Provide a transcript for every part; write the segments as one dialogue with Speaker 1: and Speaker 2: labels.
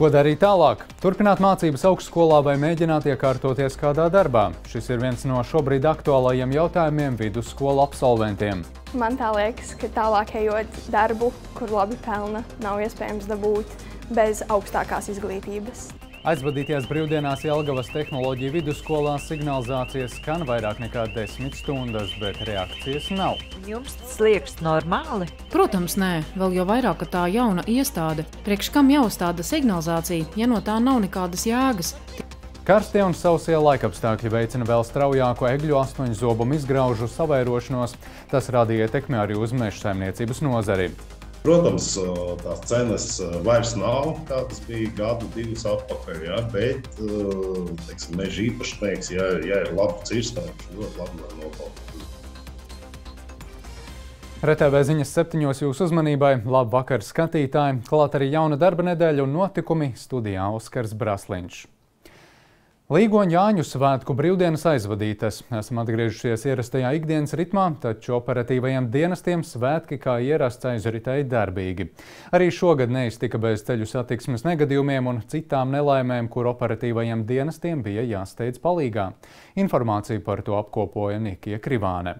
Speaker 1: Ko darīt tālāk? Turpināt mācības augstskolā vai mēģināt iekārtoties kādā darbā? Šis ir viens no šobrīd aktuālajiem jautājumiem vidusskolu absolventiem.
Speaker 2: Man tā liekas, ka tālāk ejot darbu, kur labi pelna, nav iespējams dabūt bez augstākās izglītības.
Speaker 1: Aizvadīties brīvdienās Jelgavas tehnoloģiju vidusskolā signalizācija skan vairāk nekā 10 stundas, bet reakcijas nav.
Speaker 3: Jums tas liekas normāli?
Speaker 4: Protams, nē. Vēl jau vairāk, ka tā jauna iestāde. Priekš kam jāuzstāda signalizācija, ja no tā nav nekādas jēgas?
Speaker 1: Karstie un sausie laikapstākļi veicina vēl straujāko egļu 8 zobumu izgraužu savairošanos. Tas radīja ietekmi arī uz mežsaimniecības nozari.
Speaker 5: Protams, tās cenas vairs nav, kā tas bija gadu, divus atpakaļ, ja, bet, teiksim, meža īpašnieks, ja ir labi cirstājums, ļoti labi var nopelnīt.
Speaker 1: RTV ziņas 7 jūsu uzmanībai. Labu vakaru, skatītāji! Klāt arī jauna darba nedēļa un notikumi. Studijā Oskars Brasliņš. Līgoņu Jāņu svētku brīvdienas aizvadītas. Esam atgriežušies ierastajā ikdienas ritmā, taču operatīvajiem dienestiem svētki kā ierasts aizritēja darbīgi. Arī šogad neiztika bez ceļu satiksmes negadījumiem un citām nelaimēm, kur operatīvajiem dienestiem bija jāsteidz palīgā. Informāciju par to apkopoja Nikija Krivāne.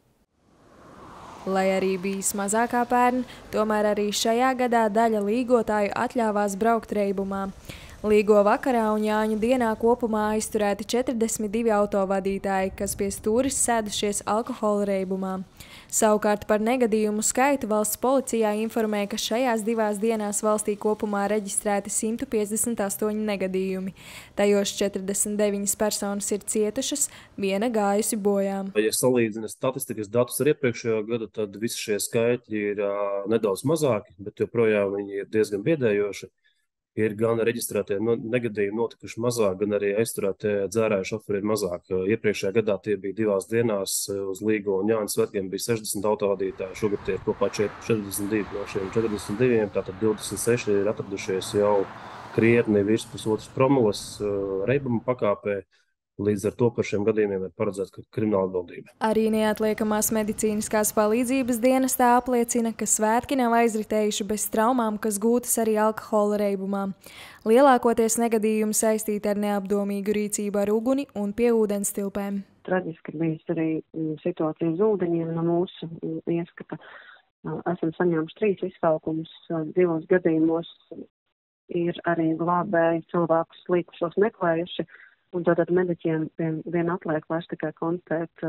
Speaker 6: Lai arī bijis mazākā pērn, tomēr arī šajā gadā daļa līgotāju atļāvās braukt reibumā. Līgo vakarā un Jāņu dienā kopumā aizturēti 42 autovadītāji, kas pie stūris sēdušies alkohola reibumā. Savukārt par negadījumu skaitu valsts policijā informē, ka šajās divās dienās valstī kopumā reģistrēti 158 negadījumi. Tajos 49 personas ir cietušas, viena gājusi bojā.
Speaker 7: Ja salīdzina statistikas datus ar iepriekšējo gadu, tad visi šie skaitļi ir nedaudz mazāki, bet joprojām viņi ir diezgan biedējoši. Ir gan reģistrētie negadījumi notikuši mazāk, gan arī aizturētie dzērāju šoferi ir mazāk. Iepriekšējā gadā tie bija divās dienās, uz Līgo un Jāņu svētkiem bija 60 autovadītāji, šogad tie ir kopā 42 no šiem 42, tātad 26 ir atradušies jau krietni virs pusotras promiles reibuma pakāpē. Līdz ar to par šiem gadījumiem ir paredzēta krimināla atbildība.
Speaker 6: Arī neatliekamās medicīniskās palīdzības dienestā apliecina, ka svētki nav aizritējuši bez traumām, kas gūtas arī alkohola reibumā. Lielākoties negadījumi saistīti ar neapdomīgu rīcību ar uguni un pie ūdens tilpēm.
Speaker 8: Traģiski bijis arī situācija uz ūdeņiem no mūsu ieskata. Esam saņēmuši 3 izsaukumus, 2 gadījumos ir arī glābēji cilvēkus slīkušos meklējuši. Un tātad mediķiem vien atliek vairs tikai konstatēt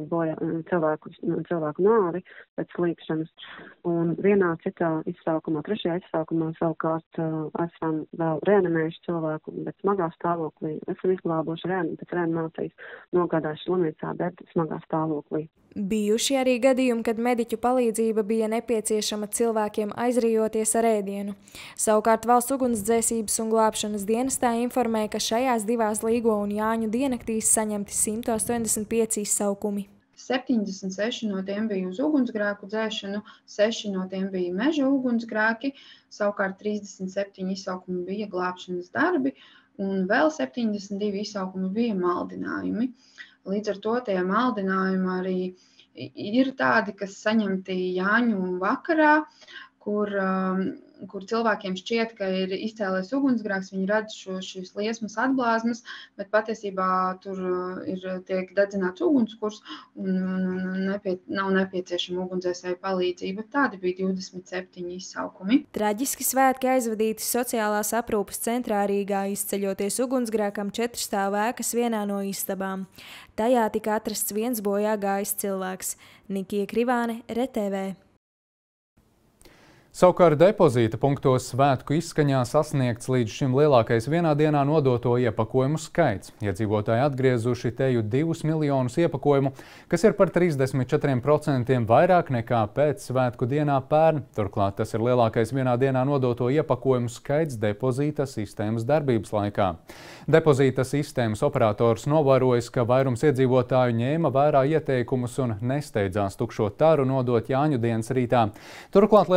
Speaker 8: cilvēku nāvi pēc slīkšanas. Un vienā citā izsaukumā, 3. izsaukumā savukārt esam vēl reanimējuši cilvēku, bet smagā stāvoklī. Esam izglābuši pēc reanimācijas nogādājuši slimnīcā, bet smagā stāvoklī.
Speaker 6: Bijuši arī gadījumi, kad mediķu palīdzība bija nepieciešama cilvēkiem aizrijoties ar ēdienu. Savukārt valsts ugunsdzēsības un glābšanas dienestā informē, ka šajās divās Līgo un Jāņu diennaktīs saņemti 185 izsaukumi.
Speaker 9: 76 no tiem bija uz ugunsgrēku dzēšanu, 6 no tiem bija meža ugunsgrēki, savukārt 37 izsaukumi bija glābšanas darbi un vēl 72 izsaukumi bija maldinājumi. Līdz ar to tie maldinājumi arī ir tādi, kas saņemti Jāņu vakarā, kur cilvēkiem šķiet, ka ir izcēlies ugunsgrēks, viņi redz šīs liesmas atblāzmas, bet patiesībā tur tiek dedzināts ugunskurs un nav nepieciešama ugunsdzēsēju palīdzība. Tādi bija 27 izsaukumi.
Speaker 6: Traģiski svētki aizvadīti sociālās aprūpes centrā Rīgā, izceļoties ugunsgrēkam 4 stāvu ēkas vienā no istabām. Tajā tika atrasts viens bojā gājis cilvēks. Nikija Krivāne, RTV.
Speaker 1: Savukārt depozīta punktos svētku izskaņā sasniegts līdz šim lielākais vienā dienā nodoto iepakojumu skaits. Iedzīvotāji atgriezuši teju 2 miljonus iepakojumu, kas ir par 34% vairāk nekā pēc svētku dienā pērn. Turklāt tas ir lielākais vienā dienā nodoto iepakojumu skaits depozīta sistēmas darbības laikā. Depozīta sistēmas operators novērojas, ka vairums iedzīvotāju ņēma vērā ieteikumus un nesteidzās tukšo taru nodot Jāņu dienas rītā. Turklāt lielākos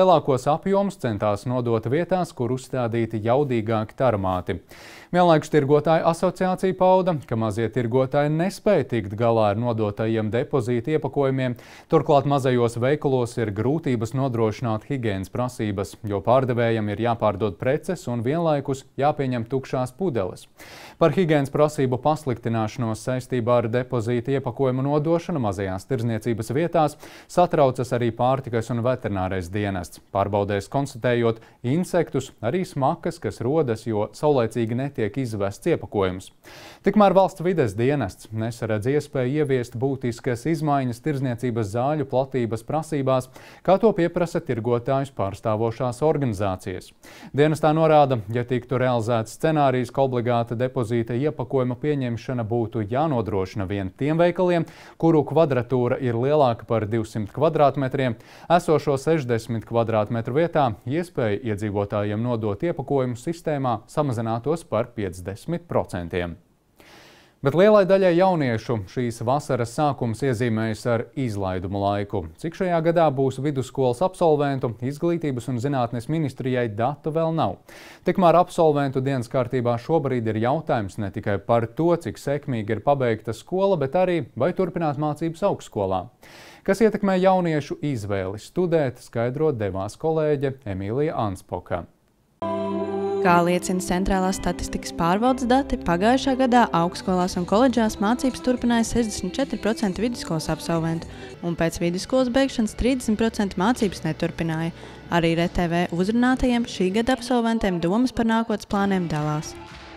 Speaker 1: apjomus centās nodot vietās, kur uzstādīti jaudīgāki tarmāti. Vienlaikus tirgotāju asociācija pauda, ka mazie tirgotāji nespēja tikt galā ar nodotajiem depozīta iepakojumiem, turklāt mazajos veikalos ir grūtības nodrošināt higienas prasības, jo pārdevējam ir jāpārdod preces un vienlaikus jāpieņem tukšās pudeles. Par higienas prasību pasliktināšanos saistībā ar depozīta iepakojumu nodošanu mazajās tirdzniecības vietās satraucas arī pārtikas un veterinārais dienests, pārbaudēs konstatējot insektus, arī smakas, kas rodas, jo saulaicīgi netiek izvests iepakojums. Tikmēr valsts vides dienests nesaredz iespēju ieviest būtiskas izmaiņas tirdzniecības zāļu platības prasībās, kā to pieprasa tirgotājus pārstāvošās organizācijas. Dienestā norāda, ja tiktu realizēts scenārijs, ka obligāta depozīta iepakojuma pieņemšana būtu jānodrošina vien tiem veikaliem, kuru kvadratūra ir lielāka par 200 kvadrātmetriem, esošo 60 kvadrātmetru vietā iespēja iedzīvotājiem nodot iepakojumu sistēmā samazinātos par 50%. Bet lielai daļai jauniešu šīs vasaras sākums iezīmējas ar izlaidumu laiku. Cik šajā gadā būs vidusskolas absolventu, Izglītības un zinātnes ministrijai datu vēl nav. Tikmēr absolventu dienas kārtībā šobrīd ir jautājums ne tikai par to, cik sekmīgi ir pabeigta skola, bet arī vai turpināt mācības augstskolā. Kas ietekmē jauniešu izvēli studēt, skaidro devās kolēģe Emīlija Anspoka.
Speaker 10: Kā liecina Centrālās statistikas pārvaldes dati, pagājušā gadā augstskolās un koledžās mācības turpināja 64% vidusskolas absolventu, un pēc vidusskolas beigšanas 30% mācības neturpināja. Arī RTV uzrunātajiem šī gada absolventiem domas par nākotnes plāniem dalās.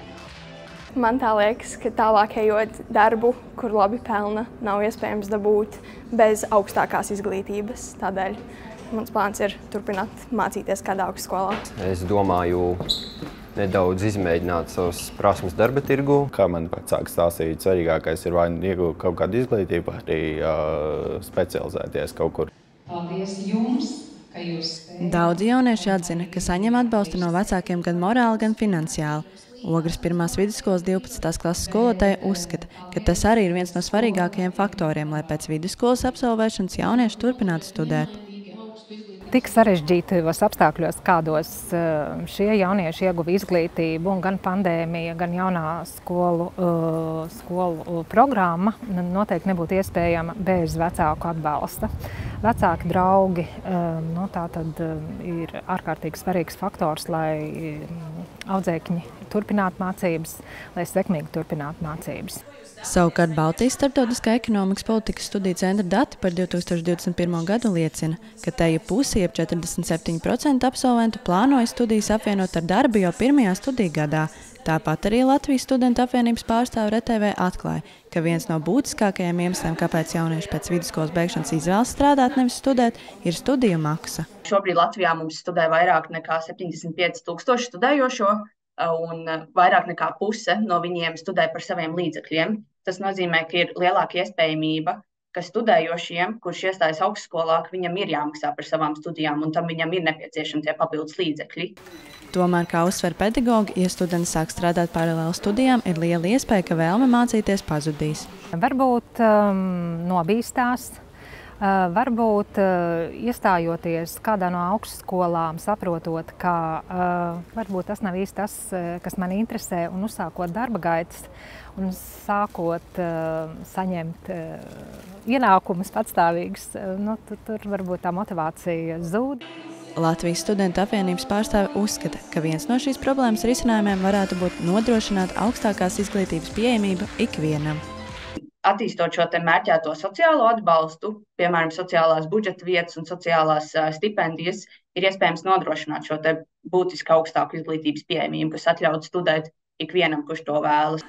Speaker 2: Man tā liekas, ka tālāk ejot darbu, kur labi pelna, nav iespējams dabūt bez augstākās izglītības. Tādēļ mans plāns ir turpināt mācīties kādā augstskolā.
Speaker 11: Es domāju nedaudz izmēģināt savas prasmes darba tirgu.
Speaker 12: Kā man vecāki stāstīja, svarīgākais ir vai iegūt kaut kādu izglītību, arī specializēties kaut kur.
Speaker 10: Paldies jums, ka jūs spējat. Daudzi jaunieši atzina, ka saņem atbalstu no vecākiem gan morāli, gan finansiāli. Ogres 1. vidusskolas 12. klases skolotāja uzskata, ka tas arī ir viens no svarīgākajiem faktoriem, lai pēc vidusskolas absolvēšanas jaunieši turpinātu studēt.
Speaker 13: Tik sarežģītos apstākļos, kādos šie jaunieši ieguva izglītību, un gan pandēmija, gan jaunā skolu programma noteikti nebūtu iespējama bez vecāku atbalsta. Vecāki, draugi, tātad ir ārkārtīgi svarīgs faktors, lai audzēkņi turpinātu mācības, lai sekmīgi turpinātu mācības.
Speaker 10: Savukārt Baltijas starptautiskā ekonomikas politikas studiju centra dati par 2021. gadu liecina, ka teju pusi, jeb 47% absolventu plānoja studijas apvienot ar darbu jau pirmajā studiju gadā. Tāpat arī Latvijas studentu apvienības pārstāve RTV atklāja, ka viens no būtiskākajiem iemesliem, kāpēc jaunieši pēc vidusskolas beigšanas izvēlas strādāt, nevis studēt, ir studiju maksa.
Speaker 14: Šobrīd Latvijā mums studē vairāk nekā 75,000 studējošo, un vairāk nekā puse no viņiem studē par saviem līdzekļiem. Tas nozīmē, ka ir lielāka iespējamība, ka studējošiem, kurš iestājas augstskolā, viņam ir jāmaksā par savām studijām, un tam viņam ir nepieciešami tie papildus līdzekļi.
Speaker 10: Tomēr, kā uzsver pedagogi, ja studenti sāk strādāt paralēli studijām, ir liela iespēja, ka vēlme mācīties pazudīs.
Speaker 13: Varbūt nobīstās. Varbūt iestājoties kādā no augstskolām, saprotot, ka varbūt tas nav īsti tas, kas man interesē, un uzsākot darba gaitas un sākot saņemt ienākumus patstāvīgus, tur varbūt tā motivācija zūd.
Speaker 10: Latvijas studentu apvienības pārstāve uzskata, ka viens no šīs problēmas risinājumiem varētu būt nodrošināt augstākās izglītības pieejamību ikvienam.
Speaker 14: Attīstot šo mērķēto sociālo atbalstu, piemēram, sociālās budžeta vietas un sociālās stipendijas, ir iespējams nodrošināt šo būtiski augstāku izglītības pieejamību, kas atļautu studēt ikvienam, kurš to vēlas.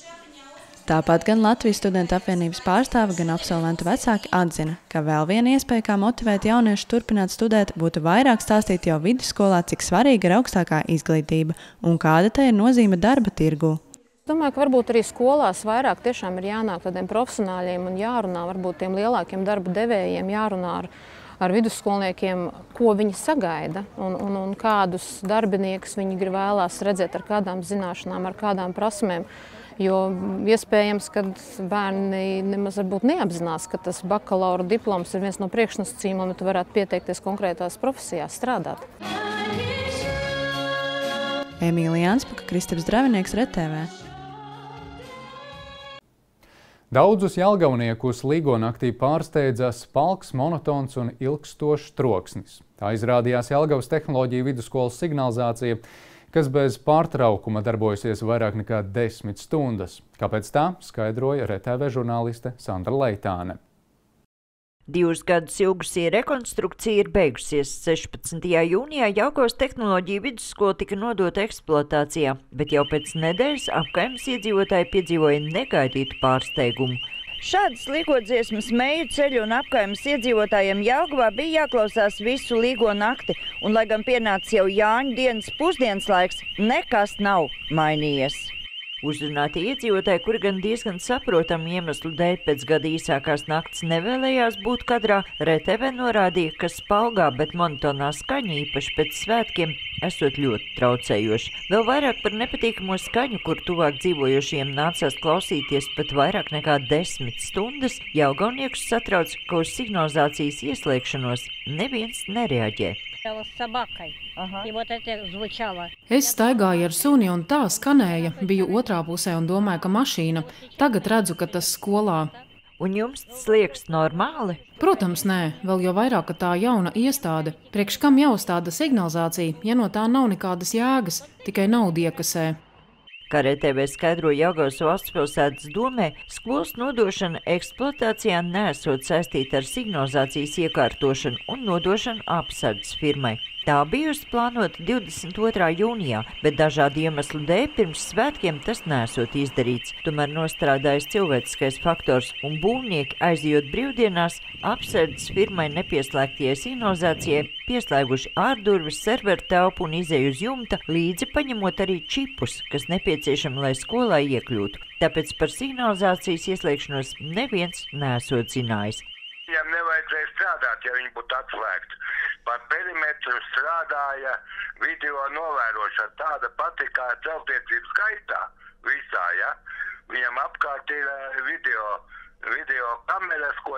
Speaker 10: Tāpat gan Latvijas studentu apvienības pārstāve, gan absolventu vecāki atzina, ka vēl viena iespēja, kā motivēt jauniešu turpināt studēt, būtu vairāk stāstīt jau vidusskolā, cik svarīga ir augstākā izglītība un kāda tai ir nozīme darba tirgū.
Speaker 15: Domāju, ka varbūt arī skolās vairāk tiešām ir jānāk tādiem profesionāļiem un jārunā varbūt tiem lielākiem darba devējiem, jārunā ar vidusskolniekiem, ko viņi sagaida un kādus darbiniekus viņi vēlās redzēt ar kādām zināšanām, ar kādām prasmēm. Jo iespējams, ka bērni nemaz varbūt neapzinās, ka tas bakalaura diploms ir viens no priekšnosacījumiem, un tu varētu pieteikties konkrētās profesijās strādāt.
Speaker 10: Emīlija Janspaka, Kristaps Dravinieks, RTV.
Speaker 1: Daudzus jelgavniekus Līgonaktī pārsteidza spalks, monotons un ilgstošs troksnis. Tā izrādījās Jelgavas tehnoloģiju vidusskolas signalizācija, kas bez pārtraukuma darbojusies vairāk nekā 10 stundas. Kāpēc tā, skaidroja RTV žurnāliste Sandra Leitāne.
Speaker 3: 2 gadus ilgusī rekonstrukcija ir beigusies. 16. jūnijā Jelgavas tehnoloģiju vidusskola tika nodota eksploatācijā, bet jau pēc nedēļas apkaimes iedzīvotāji piedzīvoja negaidītu pārsteigumu. Šādas līgodziesmas meju ceļu un apkaimes iedzīvotājiem Jelgavā bija jāklausās visu līgo nakti, un, lai gan pienāca jau Jāņu dienas pusdienas laiks, nekas nav mainījies. Uzrunātie iedzīvotāji, kuri gan diezgan saprotamu iemeslu dēļ pēc gada īsākās nakts nevēlējās būt kadrā, RTV norādīja, ka spalgā, bet monotonā skaņa īpaši pēc svētkiem esot ļoti traucējoši. Vēl vairāk par nepatīkamo skaņu, kur tuvāk dzīvojošiem nācās klausīties pat vairāk nekā 10 stundas, jelgavniekus satrauc, ka uz signalizācijas ieslēgšanos neviens nereaģē.
Speaker 4: Es staigāju ar suni un tā skanēja, biju otrā pusē un domāju, ka mašīna. Tagad redzu, ka tas skolā.
Speaker 3: Un jums tas liekas normāli?
Speaker 4: Protams, nē, vēl jau vairāk, ka tā jauna iestāde. Priekš kam jāuzstāda signalizācija, ja no tā nav nekādas jēgas, tikai naudu iekasē.
Speaker 3: Kā RTV skaidroja Jelgavas valstspilsētas domē, skolas nodošana eksploatācijā neesot saistīta ar signalizācijas iekārtošanu un nodošanu apsardzes firmai. Tā bijusi plānota 22. jūnijā, bet dažādu iemeslu dēļ pirms svētkiem tas neesot izdarīts. Tomēr nostrādājis cilvēciskais faktors un būvnieki, aizjot brīvdienās, apsardzes firmai nepieslēgtajai signalizācijai pieslēguši ārdurvis, serveru telpu un izēju uz jumta, līdzi paņemot arī čipus, kas nepieciešami, lai skolā iekļūtu. Tāpēc par signalizācijas ieslēgšanos neviens neesot zinājis.
Speaker 16: Viņam nevajadzēja strādāt, ja viņi būtu atslēgti. Par perimetru strādāja video novērošana, tāda pati kā celtniecības gaitā visā, ja? Viņam apkārt ir video kameras, ko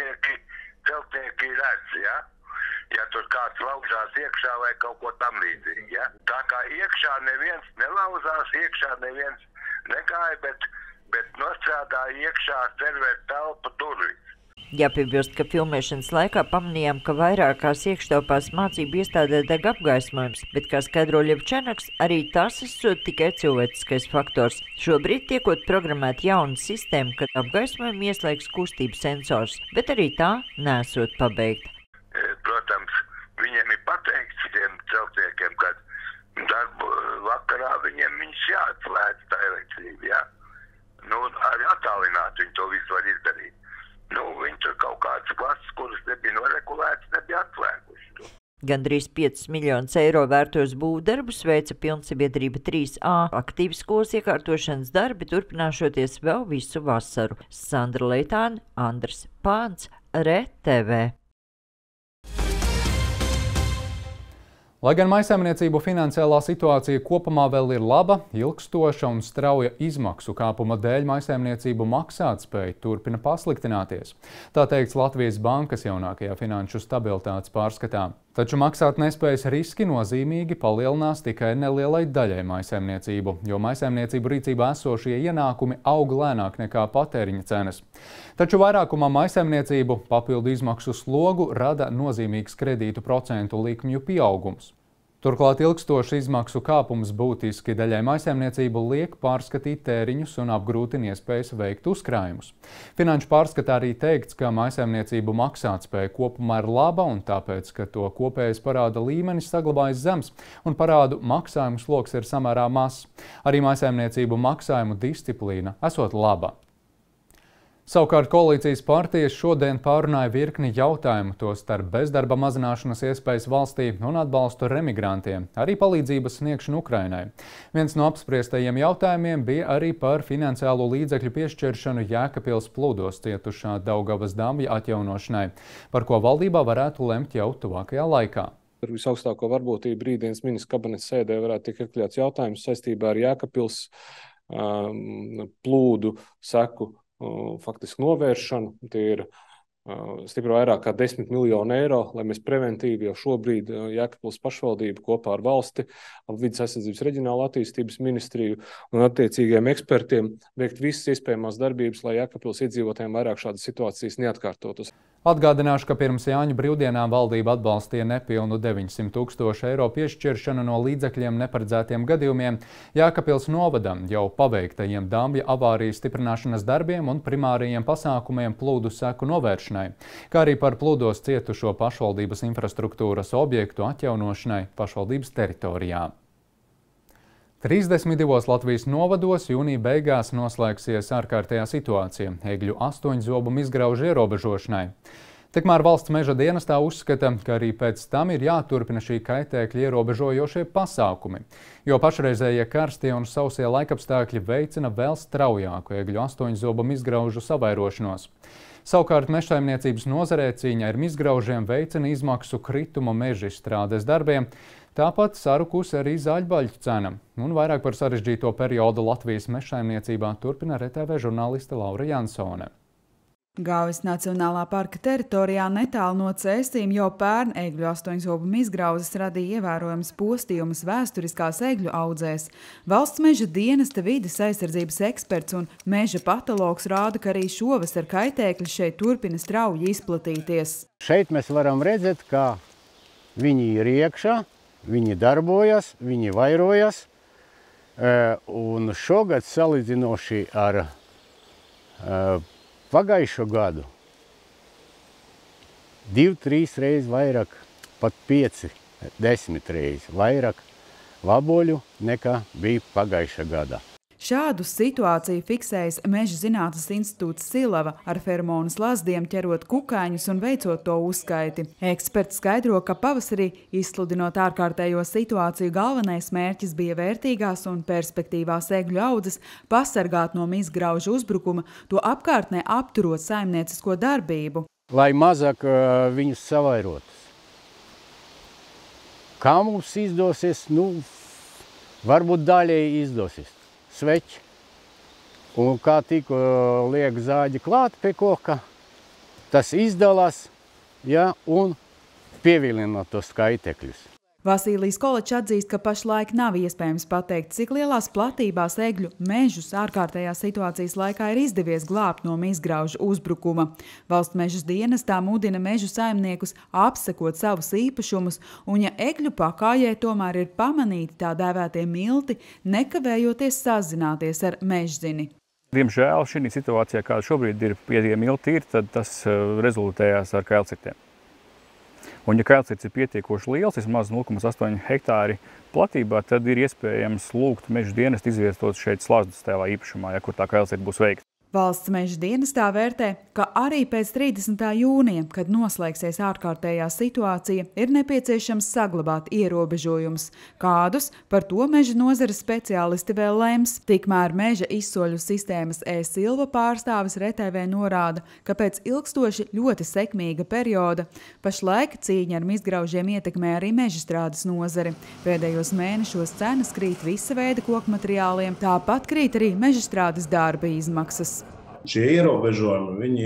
Speaker 16: celtnieki redz, ja? Ja tur kāds laužās iekšā vai kaut ko tam līdzīgi, ja? Tā kā iekšā neviens nelauzās, iekšā neviens negāja, bet nostrādāja iekšā serveru telpu durvis.
Speaker 3: Jāpiebilst, ka filmēšanas laikā pamanījām, ka vairākās iekštelpās mācību iestādē deg apgaismojums, bet, kā skaidro Ļevčenaks, arī tas esot tikai cilvēciskais faktors. Šobrīd tiekot programmēta jauna sistēma, kad apgaismojumu ieslēgs kustības sensors, bet arī tā neesot pabeigta.
Speaker 16: Protams, viņiem ir pateikts tiem celtniekiem, ka darbu vakarā viņiem jāatslēdz tā elektrība, ja? Nu, arī attālināt viņi to visu var izdarīt. Nu, viņi tur kaut kādas klases, kuras nebija noregulētas, nebija atslēguši.
Speaker 3: Gandrīz 5 miljonus eiro vērtos būvdarbus veica Pilnsabiedrība 3A. Aktīvi skolas iekārtošanas darbi turpināšoties vēl visu vasaru. Sandra Leitāne, Andris Pāns, RTV.
Speaker 1: Lai gan maisaimniecību finansiālā situācija kopumā vēl ir laba, ilgstoša un strauja izmaksu kāpuma dēļ maisaimniecību maksātspēja turpina pasliktināties. Tā teikts Latvijas Bankas jaunākajā finanšu stabilitātes pārskatā. Taču maksātnespējas riski nozīmīgi palielinās tikai nelielai daļai maisaimniecību, jo maisaimniecību rīcībā esošie ienākumi aug lēnāk nekā patēriņa cenas. Taču vairākumā maisaimniecību papildu izmaksu slogu rada nozīmīgs kredītu procentu likmju pieaugums. Turklāt ilgstošs izmaksu kāpums būtiski daļai maisaimniecību liek pārskatīt tēriņus un apgrūtina iespējas veikt uzkrājumus. Finanšu pārskatā arī teikts, ka maisaimniecību maksātspēja kopumā ir laba un tāpēc, ka to kopējais parāda līmenis saglabājas zems un parādu maksājumu sloks ir samērā mazs. Arī maisaimniecību maksājumu disciplīna esot laba. Savukārt koalīcijas partijas šodien pārunāja virkni jautājumu, tostarp bezdarba mazināšanas iespējas valstī un atbalstu remigrantiem, arī palīdzības sniegšanu Ukrainai. Viens no apspriestajiem jautājumiem bija arī par finansiālo līdzekļu piešķiršanu Jēkabpils plūdos cietušā Daugavas dambja atjaunošanai, par ko valdībā varētu lemt jau tuvākajā laikā.
Speaker 17: Ar visaugstāko varbūtību rītdienas ministru kabineta sēdē varētu tikt iekļauts jautājums saistībā ar Jēkabpils plūdu seku faktiski novēršanu. Tie ir stipri vairāk kā 10 miljonu eiro, lai mēs preventīvi jau šobrīd Jēkabpils pašvaldību kopā ar valsti, Vides aizsardzības reģionālo attīstības ministriju un attiecīgiem ekspertiem veikt visas iespējamās darbības, lai Jēkabpils iedzīvotājiem vairāk šādas situācijas neatkārtotas.
Speaker 1: Atgādināšu, ka pirms Jāņu brīvdienām valdība atbalstīja nepilnu 900 000 eiro piešķiršanu no līdzekļiem neparedzētiem gadījumiem Jēkabpils novadam jau paveiktajiem Dambja avārijas stiprināšanas darbiem un primārajiem pasākumiem plūdu seku novēršanai, kā arī par plūdos cietušo pašvaldības infrastruktūras objektu atjaunošanai pašvaldības teritorijā. 32 Latvijas novados jūnija beigās noslēgsies ārkārtējā situācija egļu 8 zobu izgraužu ierobežošanai. Tikmēr valsts meža dienestā uzskata, ka arī pēc tam ir jāturpina šī kaitēkļa ierobežojošie pasākumi, jo pašreizējie karstie un sausie laikapstākļi veicina vēl straujāku egļu 8 zobu izgraužu savairošanos. Savukārt mežsaimniecības nozarē cīņa ar izgraužiem veicina izmaksu kritumu meža izstrādes darbiem, tāpat sarukusi arī zāļbaļķu cena. Un vairāk par sarežģīto periodu Latvijas mežsaimniecībā turpina RTV žurnāliste Laura Jansone.
Speaker 18: Gaujas Nacionālā parka teritorijā netālu no Cēsīm jau pērn egļu 8 zobu izgrauzes radīja ievērojams postījumus vēsturiskās egļu audzēs. Valsts meža dienesta vides aizsardzības eksperts un meža patologs rāda, ka arī šovasar kaitēkļi šeit turpina strauji izplatīties.
Speaker 19: Šeit mēs varam redzēt, ka viņi ir iekšā, viņi darbojas, viņi vairojas, un šogad salīdzinoši ar pagājušo gadu 2-3 reizes vairāk, pat 5-10 reizes vairāk vaboļu nekā bija pagājušā gadā.
Speaker 18: Šādu situāciju fiksējas Meža zinātnes institūts Silava ar feromonu slazdiem ķerot kukaiņus un veicot to uzskaiti. Eksperts skaidro, ka pavasarī izsludinot ārkārtējo situāciju galvenais mērķis bija vērtīgās un perspektīvās egļu audzes pasargāt no izgraužu uzbrukuma, to apkārtnē apturot saimniecisko darbību.
Speaker 19: Lai mazāk viņus savairotas. Kā mums izdosies? Varbūt daļēji izdosies. Sveķi. Un kā tikko liek zāģi klāt pie koka, tas izdalās, un pievilina tos skaitekļus.
Speaker 18: Vasīlijs Koločs atzīst, ka pašlaik nav iespējams pateikt, cik lielās platībās egļu mežus ārkārtējā situācijas laikā ir izdevies glābt no izgraužu uzbrukuma. Valsts mežas dienestā mudina mežu saimniekus apsekot savus īpašumus, un ja egļu pakājē tomēr ir pamanīti tā dēvētie milti, nekavējoties sazināties ar mežzini.
Speaker 20: Diemžēl šī situācijā, kāda šobrīd ir, ja tie milti ir, tad tas rezultējās ar kailcirtiem. Un, ja kailcirts ir pietiekoši liels, vismaz 0,8 hektāri platībā, tad ir iespējams lūgt meža dienestu izvietot šeit slazdas tajā īpašumā, kur tā kailcirta būs veikta.
Speaker 18: Valsts meža dienestā vērtē, ka arī pēc 30. jūnija, kad noslēgsies ārkārtējā situācija, ir nepieciešams saglabāt ierobežojumus. Kādus, par to meža nozares speciālisti vēl lems. Tikmēr meža izsoļu sistēmas E-Silva pārstāvis RTV norāda, ka pēc ilgstoši ļoti sekmīga perioda pašlaik cīņa ar izgraužiem ietekmē arī mežstrādes nozari. Pēdējos mēnešos cenas krīt visa veida kokmateriāliem, tāpat krīt arī mežstrādes darba izmaksas.
Speaker 5: Šie ierobežojumi, viņi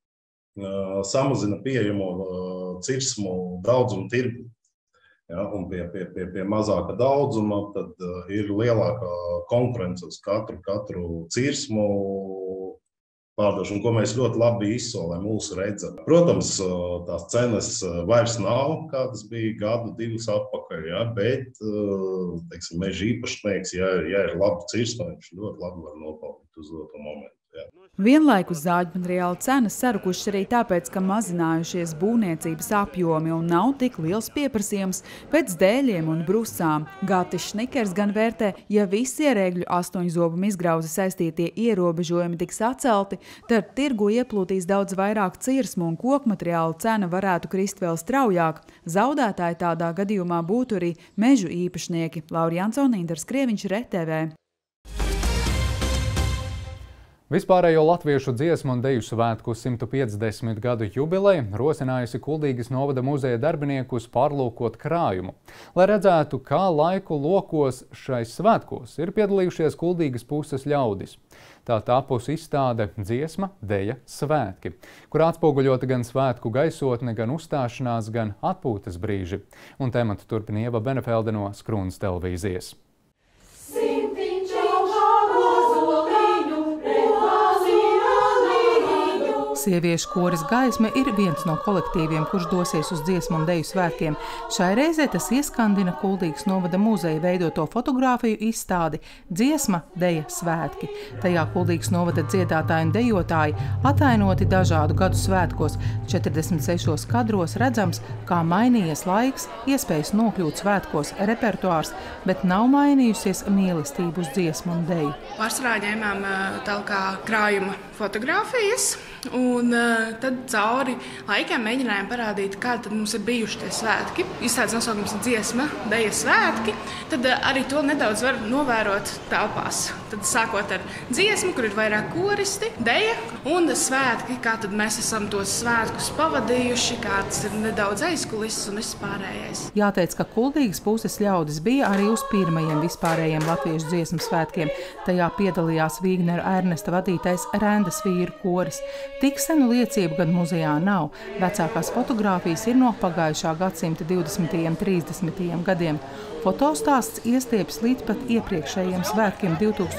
Speaker 5: samazina pieejamo cirsmu daudzumu tirgu. Ja, un pie mazāka daudzuma tad ir lielāka konkurence uz katru cirsmu pārdošanu, ko mēs ļoti labi izsolēm mūsu redzam. Protams, tās cenas vairs nav, kādas bija gadu, divus atpakaļ, ja, bet, teiksim, meža īpašnieks, ja ir labi cirsma, viņš ļoti labi var nopelnīt uz doto momentu. Ja.
Speaker 18: Vienlaikus zāģmateriāla cenas sarukušas arī tāpēc, ka mazinājušies būvniecības apjomi un nav tik liels pieprasījums pēc dēļiem un brusām. Gatis Šnikers gan vērtē, ja visi ar egļu 8 zobu izgrauzi saistītie ierobežojumi tiks atcelti, tad tirgu ieplūtīs daudz vairāk cirsmu un kokmateriāla cena varētu krist vēl straujāk. Zaudētāji tādā gadījumā būtu arī mežu īpašnieki. Laura Jansone, Indars Krieviņš, RTV.
Speaker 1: Vispārējo latviešu dziesmu un deju svētku 150 gadu jubileja rosinājusi Kuldīgas novada muzeja darbiniekus pārlūkot krājumu. Lai redzētu, kā laiku lokos šais svētkos ir piedalījušies Kuldīgas puses ļaudis. Tā tapusi izstāde Dziesma, deja, svētki, kur atspoguļota gan svētku gaisotne, gan uzstāšanās, gan atpūtas brīži. Un tematu turpina Ieva Benefelde no Skrunas televīzijas.
Speaker 21: Sieviešu koris Gaisme ir viens no kolektīviem, kurš dosies uz dziesmu un deju svētkiem. Šai reizē tas ieskandina Kuldīgas novada muzeja veidoto fotogrāfiju izstādi Dziesma, deja, svētki. Tajā Kuldīgas novada dziedātāji un dejotāji atainoti dažādu gadu svētkos. 46 kadros redzams, kā mainījies laiks, iespējas nokļūt svētkos, repertuārs, bet nav mainījusies mīlestību uz dziesmu un deju.
Speaker 22: Pārsvarā ņēmām talkā krājuma fotogrāfijas. Un tad cauri laikiem mēģinājām parādīt, kādi mums ir bijuši tie svētki. Izstādes nosaukums ir Dziesma, deja, svētki. Tad arī to nedaudz var novērot telpās. Tad sākot ar dziesmu, kur ir vairāk koristi, deja un svētki, kā tad mēs esam tos svētkus pavadījuši, kāds ir nedaudz aizkulises un viss pārējais.
Speaker 21: Jāteic, ka Kuldīgas puses ļaudis bija arī uz pirmajiem vispārējiem latviešu dziesmu svētkiem. Tajā piedalījās Vīgnera Ernesta vadītais Rendas vīru koris. Tik senu liecību gan muzejā nav. Vecākās fotogrāfijas ir no pagājušā gadsimta 20. un 30. gadiem. Fotostāsts iestieps līdz pat iepriekšējiem svētkiem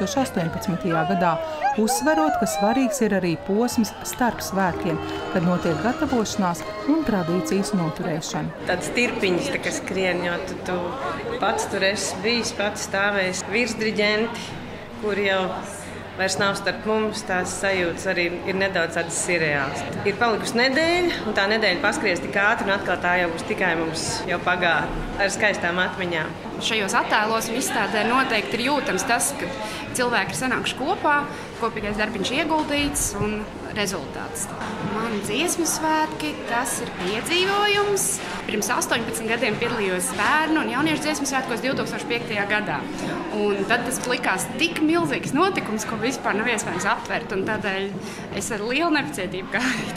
Speaker 21: 2018. gadā, uzsverot, ka svarīgs ir arī posms starp svētkiem, kad notiek gatavošanās un tradīcijas noturēšana.
Speaker 23: Tāds tirpiņš, kas skrien, jo tu pats tur esi bijis, pats stāvējis virsdiriģenti, kur jau vairs nav starp mums, tās sajūtas arī ir nedaudz tādas sirreāls. Ir palikusi nedēļa, un tā nedēļa paskries tik ātri, un atkal tā jau būs tikai mums jau pagātne ar skaistām atmiņām.
Speaker 24: Šajos attēlos un izstādē noteikti ir jūtams tas, ka cilvēki ir sanākuši kopā, kopīgais darbiņš ieguldīts un rezultāts. Man dziesmu svētki, tas ir piedzīvojums. Pirms 18 gadiem piedalījos bērnu un jauniešu dziesmu svētkos 2005. gadā. Un tad tas likās tik milzīgs notikums, ko vispār nav iespējams aptvert, un tādēļ es ar lielu nepacietību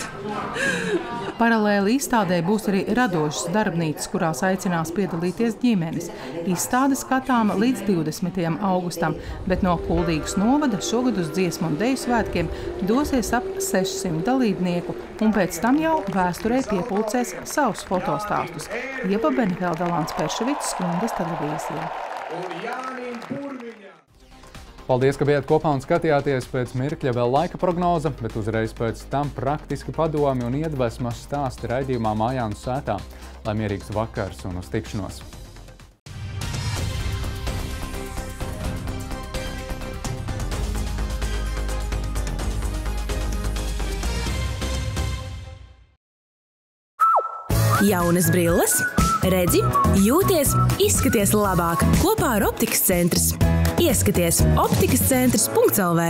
Speaker 24: gaidu.
Speaker 21: Paralēli izstādē būs arī radošas darbnīcas, kurās aicinās piedalīties ģimenes. Izstāde skatāma līdz 20. augustam, bet no Kuldīgas novada šogad uz dziesmu un deju svētkiem dosies ap 600 dalībnieku, un pēc tam jau vēsturē piepulcēs savus fotostāstus. Ieva Benefelde, Lāns Perševics, Skrunas televīzija.
Speaker 1: Paldies, ka bijāt kopā un skatījāties. Pēc mirkļa vēl laika prognoze, bet uzreiz pēc tam praktiski padomi un iedvesmas stāsti raidījumā Mājānu sētā. Lai mierīgs vakars un uz tikšanos!
Speaker 25: Jaunas brilles, redzi, jūties, izskaties labāk kopā ar Optikas centrs. Ieskaties optikascentrs.lv.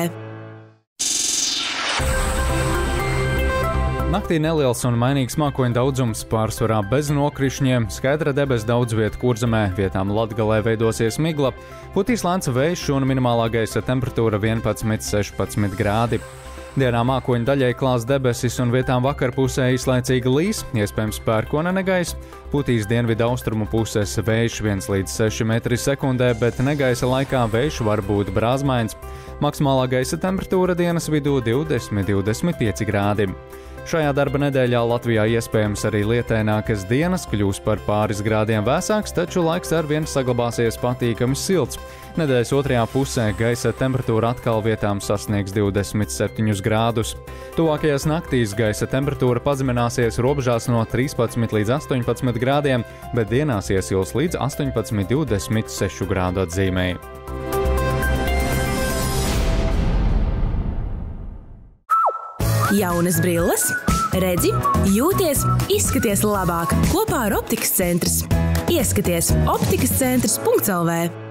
Speaker 1: Naktī neliels un mainīgs mākoņu daudzums, pārsvarā bez nokrišņiem, skaidra debesu daudz vietu Kurzemē, vietām Latgalē veidosies migla, putīs lēns vējš un minimālā gaisa temperatūra 11–16 grādi. Dienā mākoņu daļai klās debesis un vietām vakarpusē īslaicīgi līs, iespējams pērkona negaiss, putīs dienvidu austrumu puses vējš 1–6 m/sekundē, bet negaisa laikā vējš var būt brāzmains. Maksimālā gaisa temperatūra dienas vidū 20–25 grādi. Šajā darba nedēļā Latvijā iespējams arī lietainākas dienas, kļūs par pāris grādiem vēsāks, taču laiks arvien saglabāsies patīkami silts. Nedēļas otrajā pusē gaisa temperatūra atkal vietām sasniegs 27 grādus. Tuvākajās naktīs gaisa temperatūra pazemināsies robežās no 13–18 grādiem, bet dienās iesils līdz 18–26 grādu atzīmei.
Speaker 25: Jaunas brilles, redzi, jūties, izskaties labāk kopā ar Optikas centrs. Ieskaties optikascentrs.lv.